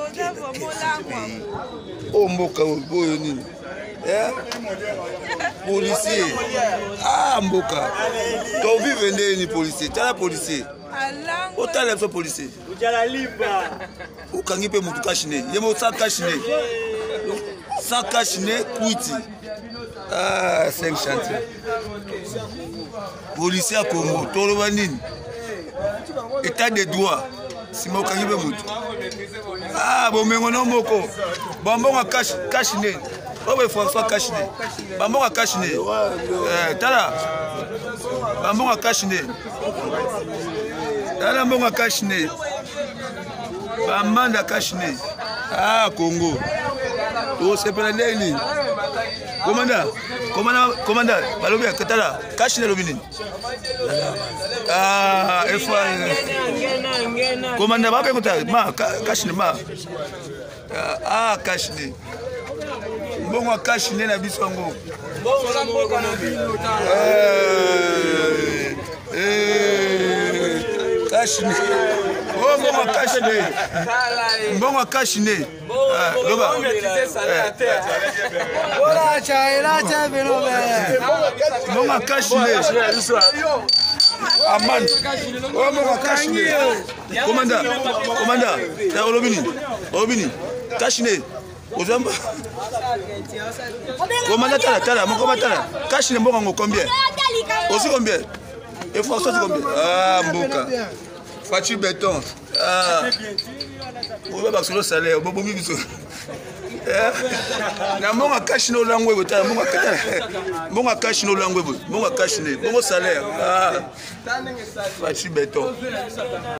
Oh mboka boyo nini? Policier. Ah mboka. To vive ndeni policier. Tala policier. Otala so policier. Ujala liba. Ukangi pe mutu kashine. Yemo sa kashine. Sa kashine kuiti. Ah 5 chantiers. Policier à Congo. Tolo banini. État de droit. Si mo kangi pe mutu. Ah bon mengo no moko. Bambonga kashine. Obe François kashine. Bambonga kashine. Tala. Bambonga kashine. Tala mbonga kashine. Bamanda kashine. Ah Congo. To sepela ndeni. Commandant, balobia katala kashine lobini. Ah, efwa. Commandant ba pe kota ma kashine ma. Ah kashine. Mbongo kashine na bisongo. Kashine. Oh mbongo kashine. Mbongo kashine. Loba. Ora chaira cha benobe. Mbongo kashine. Aman. Oh mbongo kashine. Commandant. Ta olobini. Kashine. Ozamba. Commandant tala, mon commandant. Kashine mbongo ngo combien? Aussi combien? Et François combien? Ah mboka. Fachi béton. Ah. On va sur le salaire, bobo biso. Na monga kashine olangwe botala, monga kashine olangwe bo. Monga kashine, bongo salaire. Ah. Fachi béton.